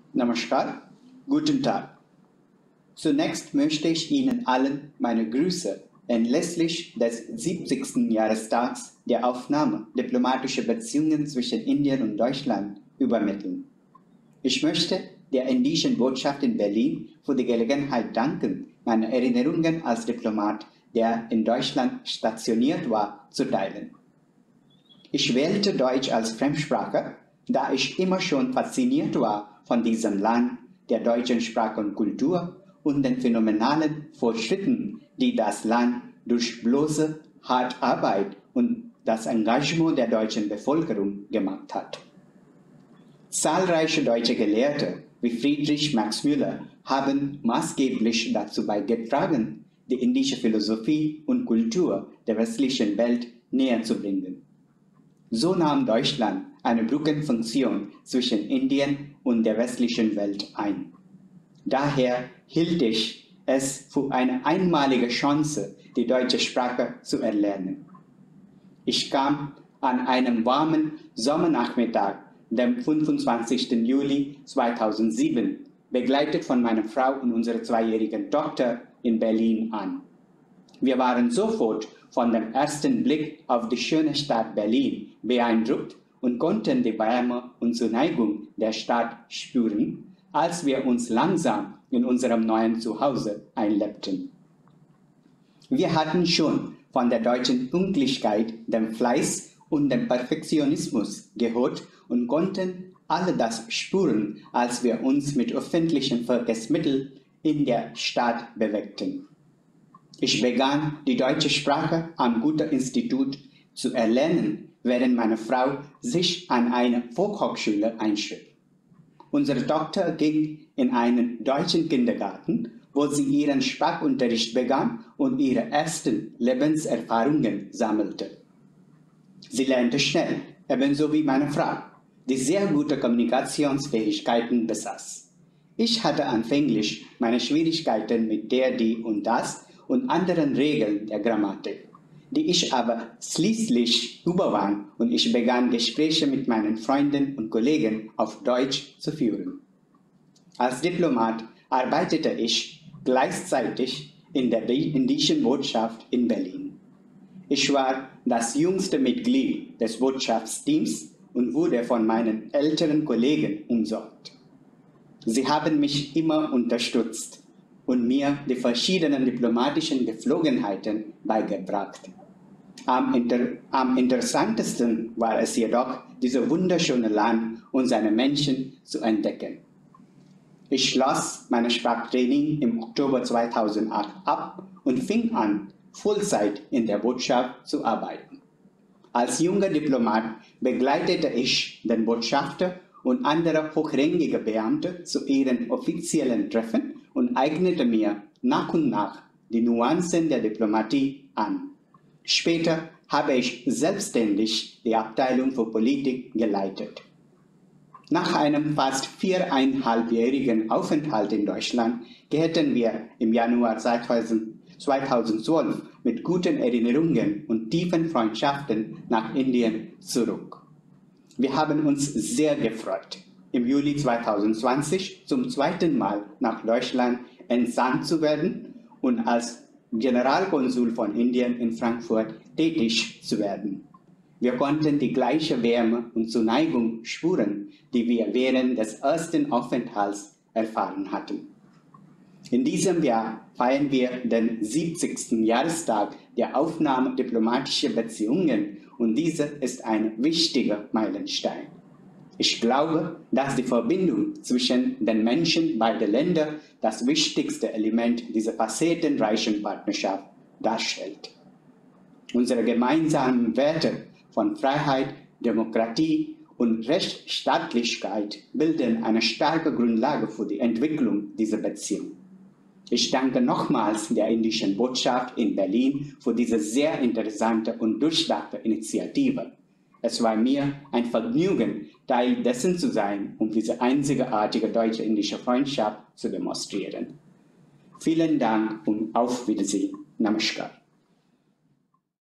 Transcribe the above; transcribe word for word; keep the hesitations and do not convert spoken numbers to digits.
Namaskar, guten Tag. Zunächst möchte ich Ihnen allen meine Grüße anlässlich des siebzigsten Jahrestags der Aufnahme diplomatischer Beziehungen zwischen Indien und Deutschland übermitteln. Ich möchte der indischen Botschaft in Berlin für die Gelegenheit danken, meine Erinnerungen als Diplomat, der in Deutschland stationiert war, zu teilen. Ich wählte Deutsch als Fremdsprache, da ich immer schon fasziniert war von diesem Land, der deutschen Sprache und Kultur und den phänomenalen Fortschritten, die das Land durch bloße harte Arbeit und das Engagement der deutschen Bevölkerung gemacht hat. Zahlreiche deutsche Gelehrte wie Friedrich Max Müller haben maßgeblich dazu beigetragen, die indische Philosophie und Kultur der westlichen Welt näher zu bringen. So nahm Deutschland eine Brückenfunktion zwischen Indien und der westlichen Welt ein. Daher hielt ich es für eine einmalige Chance, die deutsche Sprache zu erlernen. Ich kam an einem warmen Sommernachmittag, dem fünfundzwanzigsten Juli zweitausendsieben, begleitet von meiner Frau und unserer zweijährigen Tochter in Berlin an. Wir waren sofort von dem ersten Blick auf die schöne Stadt Berlin beeindruckt und konnten die Wärme und Zuneigung der Stadt spüren, als wir uns langsam in unserem neuen Zuhause einlebten. Wir hatten schon von der deutschen Pünktlichkeit, dem Fleiß und dem Perfektionismus gehört und konnten alle das spüren, als wir uns mit öffentlichen Verkehrsmitteln in der Stadt bewegten. Ich begann, die deutsche Sprache am Goethe-Institut zu erlernen, während meine Frau sich an eine Volkshochschule einschrieb. Unsere Tochter ging in einen deutschen Kindergarten, wo sie ihren Sprachunterricht begann und ihre ersten Lebenserfahrungen sammelte. Sie lernte schnell, ebenso wie meine Frau, die sehr gute Kommunikationsfähigkeiten besaß. Ich hatte anfänglich meine Schwierigkeiten mit der, die und das und anderen Regeln der Grammatik, die ich aber schließlich überwand und ich begann Gespräche mit meinen Freunden und Kollegen auf Deutsch zu führen. Als Diplomat arbeitete ich gleichzeitig in der indischen Botschaft in Berlin. Ich war das jüngste Mitglied des Botschaftsteams und wurde von meinen älteren Kollegen umsorgt. Sie haben mich immer unterstützt und mir die verschiedenen diplomatischen Gepflogenheiten beigebracht. Am, inter am interessantesten war es jedoch, dieses wunderschöne Land und seine Menschen zu entdecken. Ich schloss mein Sprachtraining im Oktober zweitausendacht ab und fing an, Vollzeit in der Botschaft zu arbeiten. Als junger Diplomat begleitete ich den Botschafter und andere hochrangige Beamte zu ihren offiziellen Treffen und eignete mir nach und nach die Nuancen der Diplomatie an. Später habe ich selbstständig die Abteilung für Politik geleitet. Nach einem fast viereinhalbjährigen Aufenthalt in Deutschland kehrten wir im Januar zweitausendzwölf mit guten Erinnerungen und tiefen Freundschaften nach Indien zurück. Wir haben uns sehr gefreut, im Juli zweitausendzwanzig zum zweiten Mal nach Deutschland entsandt zu werden und als Generalkonsul von Indien in Frankfurt tätig zu werden. Wir konnten die gleiche Wärme und Zuneigung spüren, die wir während des ersten Aufenthalts erfahren hatten. In diesem Jahr feiern wir den siebzigsten Jahrestag der Aufnahme diplomatischer Beziehungen und dieser ist ein wichtiger Meilenstein. Ich glaube, dass die Verbindung zwischen den Menschen beider Länder das wichtigste Element dieser facettenreichen Partnerschaft darstellt. Unsere gemeinsamen Werte von Freiheit, Demokratie und Rechtsstaatlichkeit bilden eine starke Grundlage für die Entwicklung dieser Beziehung. Ich danke nochmals der indischen Botschaft in Berlin für diese sehr interessante und durchdachte Initiative. Es war mir ein Vergnügen, Teil dessen zu sein, um diese einzigartige deutsche-indische Freundschaft zu demonstrieren. Vielen Dank und auf Wiedersehen. Namaskar.